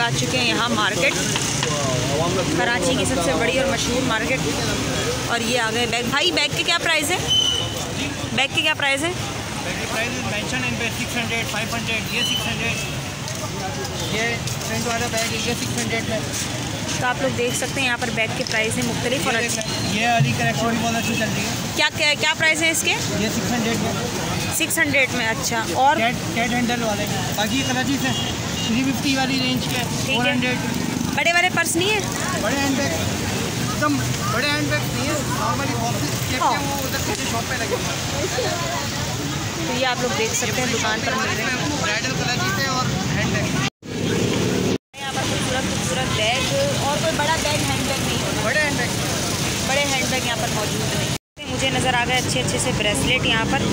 आ चुके हैं यहाँ मार्केट, कराची की सबसे बड़ी और मशहूर मार्केट। और ये आ गए बैग। भाई बैग के क्या प्राइस है? बैग के क्या प्राइस है? मेंशन इन पे 600, 500, ये 600, ये फ्रंट वाला बैग है, ये 600 है। तो आप लोग देख सकते हैं यहाँ पर बैग के प्राइस है मुख्तलिफ। और ये वाली कलेक्शन भी बहुत अच्छी चल रही है। क्या प्राइस है इसके? ये 600 में। 600 में। अच्छा। और कैट हैंडल वाले, बाकी कराची से 350 वाली रेंज के 400। बड़े वाले पर्स नहीं है? बड़े हैंड बैग एकदम बड़े हैंड बैग नहीं है, नॉर्मली बॉक्सेस वो उधर किसी शॉप पे लगे हुए हैं। तो ये आप लोग देख सकते हैं दुकान पर मिल रहे हैं ब्राइडल कराची से और हैंड बैग। यहाँ पर खूबसूरत बैग। और कोई बड़ा बैग हैंड बैग नहीं? बड़े हैंड बैग, बड़े हैंड बैग यहाँ पर मौजूद हैं। मुझे नज़र आ गए अच्छे से ब्रेसलेट यहाँ पर।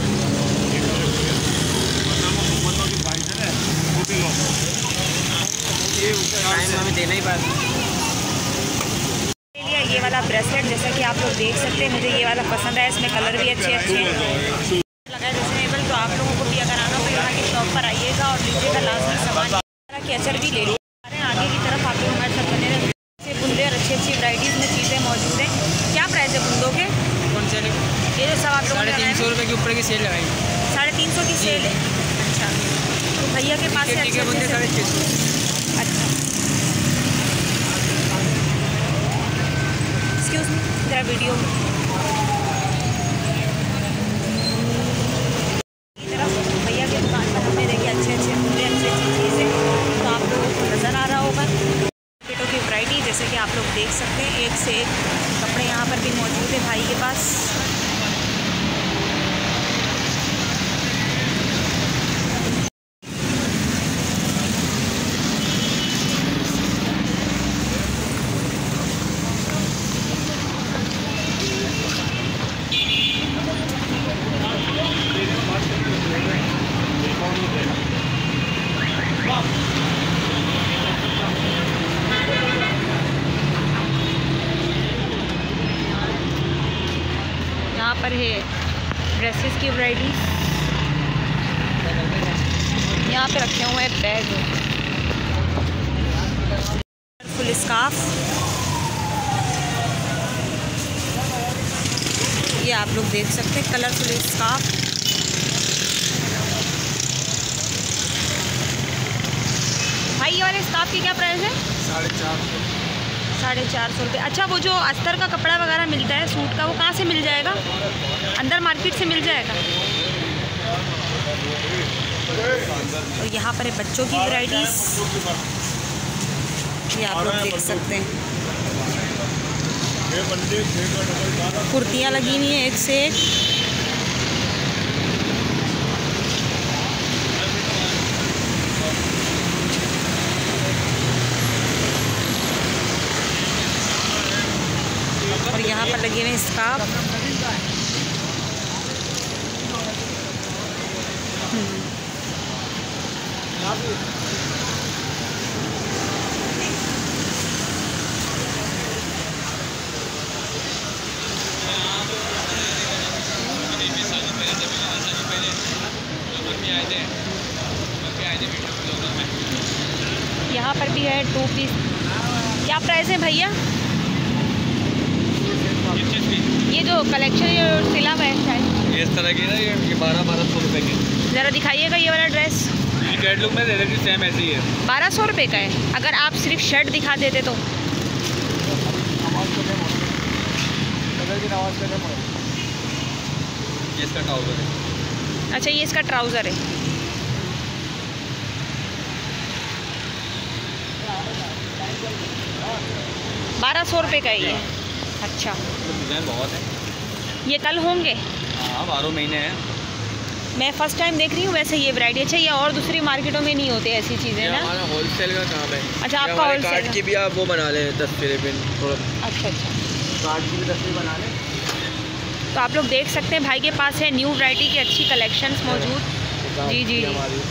देना ही बात। ये वाला ब्रेसलेट जैसा कि आप लोग देख सकते हैं, मुझे ये वाला पसंद है। इसमें कलर भी अच्छे हैं, लगा है रिजनेबल। तो आप लोगों को भी अगर आना हो तो यहाँ की शॉप पर आइएगा और लीजिएगा लाजमी सामान। के अचर भी ले लीजिए। आगे की तरफ आप लोग हमारे साथ बने रहते। बुंदे और अच्छी वैराइटीज़ में चीज़ें मौजूद हैं। क्या प्राइस है बुंदों के? कौन से? ये जो सब आप लोग 350 रुपये के ऊपर की सेल लगाई। 350 की सेल है। अच्छा, तो भैया के पास है बुंदे 650। अच्छा, एक्सक्यूज़ मी, जरा वीडियो भैया की दुकान पर हमने देखे अच्छी चीज़ें। तो आप लोगों को नज़र आ रहा होगा पेटों की वैरायटी, जैसे कि आप लोग देख सकते हैं एक से एक कपड़े यहाँ पर भी मौजूद है भाई के पास। यहाँ पर है ड्रेसेस की वैराइटीज। यहाँ पे रखे हुए हैं बैग, फुल स्कार्फ। ये आप लोग देख सकते हैं कलरफुल स्कार्फ। भाई ये वाले स्कार्फ की क्या प्राइस है? 450 रुपये। अच्छा, वो जो अस्तर का कपड़ा वगैरह मिलता है सूट का, वो कहाँ से मिल जाएगा? अंदर मार्केट से मिल जाएगा। और यहाँ पर है बच्चों की वैराइटीज़, ये आप लोग देख सकते हैं। कुर्तियाँ लगी हुई हैं एक से एक। और यहाँ पर लगे हुए हैं स्कार्फ। यहाँ पर भी है 2 पीस। क्या प्राइस है भैया? ये जो कलेक्शन ये सिला हुआ है शायद इस तरह की ना, ये 1200 रुपये की। ज़रा दिखाइएगा ये वाला ड्रेस। ये कैटलॉग में रेडी सेम ऐसी है, 1200 रुपये का है। अगर आप सिर्फ शर्ट दिखा देते तो ये इसका ट्राउज़र है। अच्छा, ये इसका ट्राउज़र है। ₹1200 का ये। अच्छा, डिज़ाइन बहुत है। ये कल होंगे? हाँ, 12 महीने हैं। मैं फ़र्स्ट टाइम देख रही हूँ वैसे ये वैरायटी। अच्छा, ये और दूसरी मार्केटों में नहीं होते ऐसी चीज़ें ना? हमारा होलसेल का काम है। अच्छा, आपका होलसेल कार्ड की भी आप वो बना लें, तस्वीरें भी थोड़ा। अच्छा, कार्ड की भी तस्वीर बना लें। तो आप लोग देख सकते हैं भाई के पास है न्यू वैरायटी की अच्छी कलेक्शंस मौजूद। जी जी,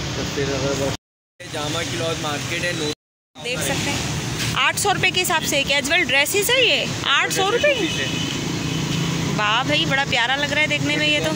जामा की लॉज मार्केट है, देख सकते हैं 800 रुपये के हिसाब से कैजुअल ड्रेसेस है ये। 800 रुपये। वाह भाई, बड़ा प्यारा लग रहा है देखने में ये तो।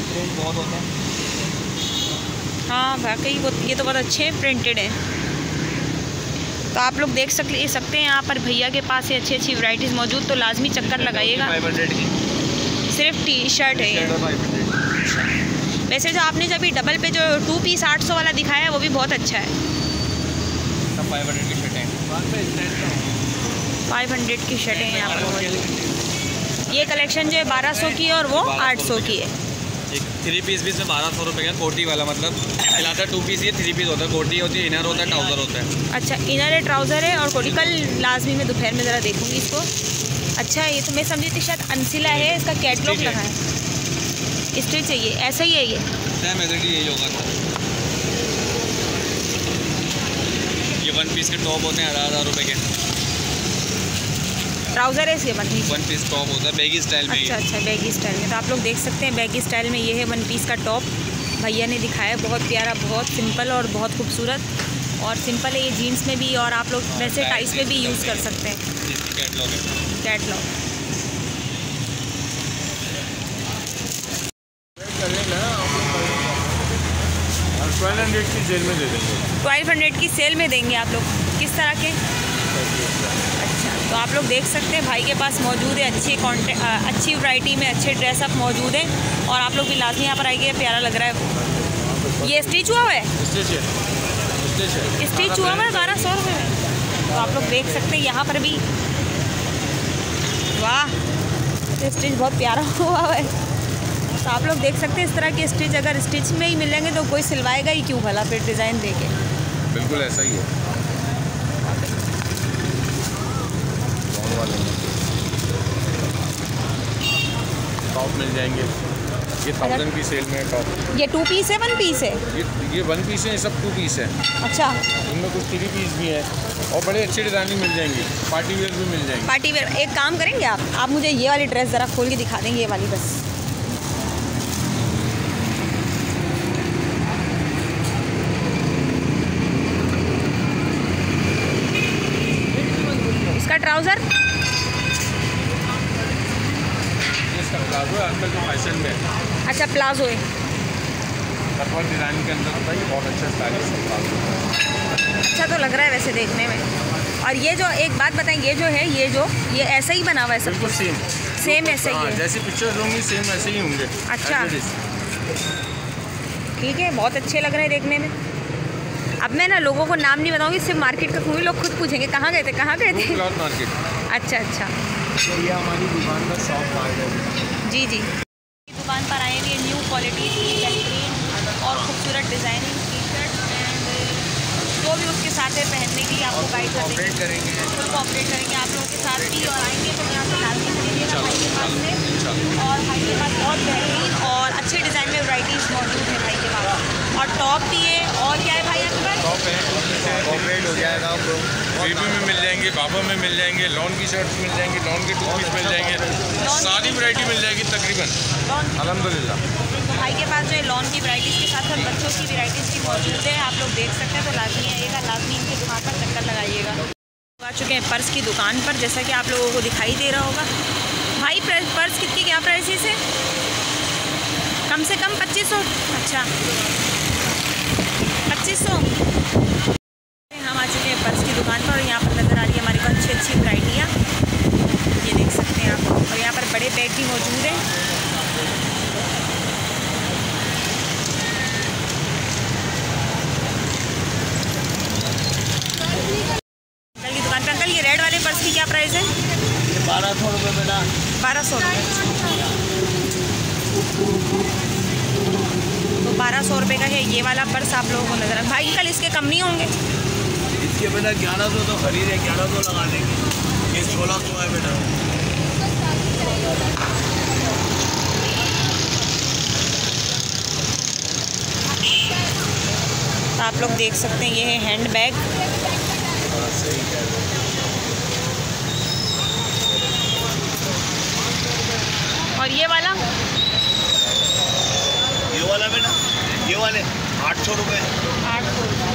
हाँ वाकई, वो ये तो बहुत अच्छे प्रिंटेड है। तो आप लोग देख सकते हैं यहाँ पर भैया के पास है अच्छी अच्छी वैरायटीज़ मौजूद, तो लाजमी चक्कर लगाइएगा। 500 की सिर्फ टी शर्ट है। वैसे जो आपने जब डबल पे जो 2 पीस 800 वाला दिखाया है वो भी बहुत अच्छा है। सब 500 की शर्ट है। 500 की शर्टें हैं यहाँ पर। ये कलेक्शन जो है 1200 की और वो 800 की है। एक 3 पीस भी इसमें 1200 रुपये का कोटी वाला, मतलब मिलाता 2 पीस ये 3 पीस होता है। कोटी होती है, इनर होता है, ट्राउज़र होता है। अच्छा, इनर है, ट्राउज़र है और कोटी। कल लाजमी में दोपहर में ज़रा देखूँगी इसको। अच्छा, ये तो मैं समझी थी शायद अनसिला है, इसका कैटलॉग लगा है। स्टिच चाहिए, ऐसा ही है ये सेम एग्जैक्टली यही होगा था। ये 1 पीस के टॉप होते हैं 1000 रुपये के। ट्राउज़र है इसके मतलब 1 पीस टॉप होता है बैगी स्टाइल में। अच्छा, बैगी स्टाइल में। तो आप लोग देख सकते हैं बैगी स्टाइल में ये है 1 पीस का टॉप भैया ने दिखाया। बहुत प्यारा, बहुत सिंपल और बहुत खूबसूरत। और सिंपल है ये जीन्स में भी, और आप लोग वैसे टाइस में भी यूज़ कर सकते हैं। कैटलॉग है। कैटलॉग 1200 की सेल में दे देंगे। 1200 की सेल में देंगे आप लोग। किस तरह के? अच्छा, तो आप लोग देख सकते हैं भाई के पास मौजूद है अच्छी वैरायटी में अच्छे ड्रेसअप मौजूद हैं। और आप लोग भी लाजमी यहाँ पर आइए, प्यारा लग रहा है। ये स्टिच हुआ हुआ है? स्टिच हुआ हुआ है 1200 रुपये में। तो आप लोग देख सकते हैं यहाँ पर भी, वाह, स्टिच बहुत प्यारा हुआ है। तो आप लोग देख सकते हैं इस तरह की स्टिच अगर स्टिच में ही मिलेंगे तो कोई सिलवाएगा ही क्यों भला फिर डिज़ाइन दे के। बिल्कुल ऐसा ही है। टॉप मिल जाएंगे, ये 1000 की सेल में टॉप। ये 2 पीस है 1 पीस है? ये 1 पीस है, ये सब 2 पीस है। अच्छा, इनमें कुछ 3 पीस भी है और बड़े अच्छे डिज़ाइन मिल जाएंगे। पार्टी वेयर भी मिल जाएंगे। Party wear. एक काम करेंगे आप मुझे ये वाली ड्रेस ज़रा खोल के दिखा देंगे, ये वाली बस। इसका ट्राउज़र? इसका प्लाजो है आजकल जो फैशन में है। अच्छा, प्लाजो है। कटवर्क डिज़ाइन के अंदर होता है, ये बहुत अच्छा स्टाइलिश प्लाजो। अच्छा तो लग रहा है वैसे देखने में। और ये जो एक बात बताएं, ये जो है ये ऐसा ही बना हुआ है सब कुछ? सेम ऐसे ही है। जैसी पिक्चर्स होंगी सेम ऐसे ही होंगे। अच्छा, ठीक है, बहुत अच्छे लग रहे हैं देखने में। अब मैं ना लोगों को नाम नहीं बताऊंगी, सिर्फ मार्केट का खूबी लोग खुद पूछेंगे कहाँ गए थे। Cloth market. अच्छा, ये हमारी दुकान का शॉप है। जी दुकान पर आए हुए न्यू क्वालिटी की बेहतरीन और खूबसूरत डिज़ाइनिंग टी शर्ट एंड जो भी उसके साथ है पहनने के लिए आपको गाइड करेंगे, फुल कोऑपरेट करेंगे आप लोगों के साथ भी। और आएंगे तो यहाँ से लाल खरीदिएगा भाई के पास से। और भाई के पास बहुत बेहतरीन और अच्छे डिज़ाइन में वैराइटीज़ मौजूद है भाई के पास। और टॉप भी है। और क्या है भाई आपके पास? टॉप है, कॉपरेट हो जाएगा आप लोग। बेबी में मिल जाएंगे, बाबा में मिल जाएंगे, लॉन की शर्ट्स मिल जाएंगे, लॉन के 2 पीस मिल जाएंगे, सारी वैरायटी मिल जाएगी तकरीबन अल्हम्दुलिल्लाह। तो भाई के पास जो है लॉन की वैराइटीज़ के साथ साथ बच्चों की वैराइटीज़ भी मौजूद है, आप लोग देख सकते हैं। तो लाजमी आइएगा, लाजमी इनकी दुकान पर चक्कर लगाइएगा। आ चुके हैं पर्स की दुकान पर, जैसा कि आप लोगों को दिखाई दे रहा होगा। भाई पर्स कितनी क्या प्राइसेस है? कम से कम 2500। अच्छा, 2500। हम आ चुके हैं पर्स की दुकान पर और यहाँ पर नज़र आ रही है हमारे को अच्छी वैराइटियाँ, ये देख सकते हैं आप। और यहाँ पर बड़े बैग भी मौजूद हैं। अंकल की दुकान पर। अंकल ये रेड वाले पर्स की क्या प्राइस है? 1200 रुपये बेटा। 1200 रुपये। तो 1200 रुपये का है ये वाला पर्स आप लोगों को नजर आ। भाई कल इसके कम नहीं होंगे? इसके बेटा 1100 तो खरीद है, 1100 लगा देंगे। ये 1600 है बेटा। तो आप लोग देख सकते हैं ये है हैंड बैग। और ये वाला बेटा, ये वाले 800 रुपये। 800 रुपये।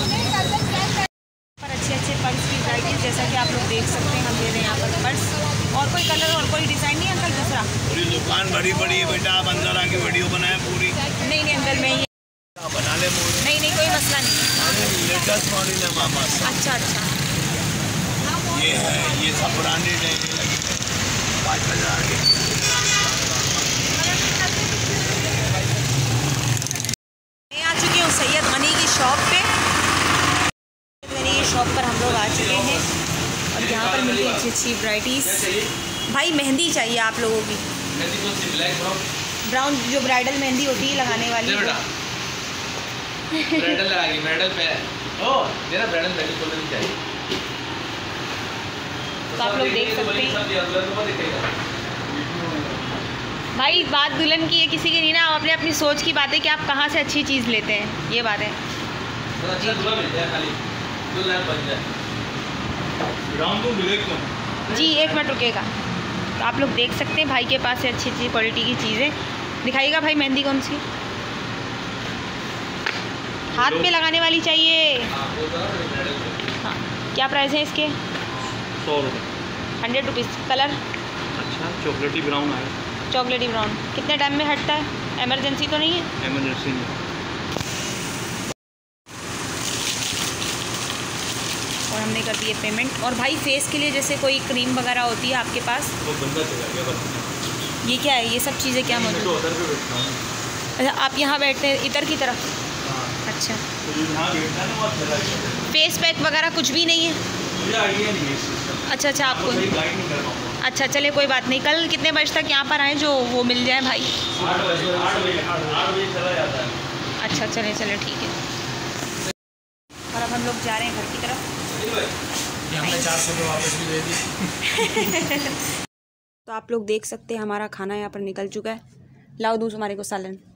पर अच्छे पर्स की वैराइटीज जैसा कि आप लोग देख सकते हैं, हम दे रहे हैं यहाँ पर पर्स। और कोई कलर और कोई डिज़ाइन नहीं अंकल दूसरा? पूरी दुकान बड़ी बड़ी है बेटा, आप अंदर आके वीडियो बनाए पूरी। नहीं नहीं अंकल मैं ये बना ले पूरी। नहीं कोई मसला नहीं। लेटेस्ट मॉडल है हमारे पास। अच्छा अच्छा ये है, ये सब ब्रांडेड है, 5,000 के। मैं आ चुकी हूँ सैयद गनी की शॉप पे। गनी की शॉप पर हम लोग आ चुके हैं और यहाँ पर मिलती है अच्छी वैराइटीज़। भाई मेहंदी चाहिए आप लोगों की, ब्राउन जो ब्राइडल मेहंदी होती है लगाने वाली। ब्राइडल लगाएगी, ब्राइडल पे मेरा ब्राइडल पहले तो नहीं चाहिए। तो आप लोग देख सकते हैं भाई, बात दुल्हन की है किसी की नहीं ना। आप अपने अपनी सोच की बात है कि आप कहाँ से अच्छी चीज़ लेते हैं, ये बात है। जी एक मिनट रुकेगा। तो आप लोग देख सकते हैं भाई के पास से अच्छी अच्छी क्वालिटी की चीज़ें। दिखाइएगा भाई मेहंदी कौन सी, हाथ पे लगाने वाली चाहिए। हाँ क्या प्राइस है इसके? 100 रुपये। 100 रुपीज़। कलर? अच्छा चॉकलेटी ब्राउन है। चॉकलेटी ब्राउन कितने टाइम में हटता है? इमरजेंसी तो नहीं है? इमरजेंसी नहीं। और हमने कर दिए पेमेंट। और भाई फेस के लिए जैसे कोई क्रीम वगैरह होती है आपके पास? वो बंदा चला गया बस। ये क्या है, ये सब चीज़ें क्या मौजूद है? उधर पे बैठता हूँ। अच्छा आप यहाँ बैठते हैं इधर की तरफ? अच्छा तो जो यहाँ बैठता है ना वो चला गया। फेस पैक वगैरह कुछ भी नहीं है? मुझे आइडिया नहीं है इस चीज़ का। अच्छा आपको सही गाइड नहीं कर पाऊँगा। अच्छा चले कोई बात नहीं। कल कितने बजे तक यहाँ पर आएँ जो वो मिल जाए भाई? 8 बजे चला जाता है। अच्छा चले ठीक है। और अब हम लोग जा रहे हैं घर की तरफ। हमने 400 रुपये वापस भी दे दी। तो आप लोग देख सकते हैं हमारा खाना यहाँ पर निकल चुका है। लाओ दूँ हमारे को सालन।